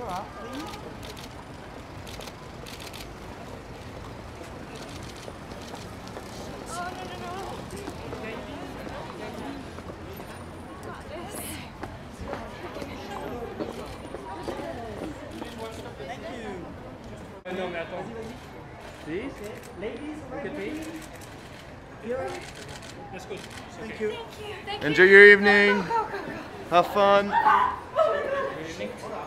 Kyra, please. Non mais attends. Please. Ladies, Look at me. Kyra. Let's go. Thank you. Enjoy your evening. Have fun. Good evening.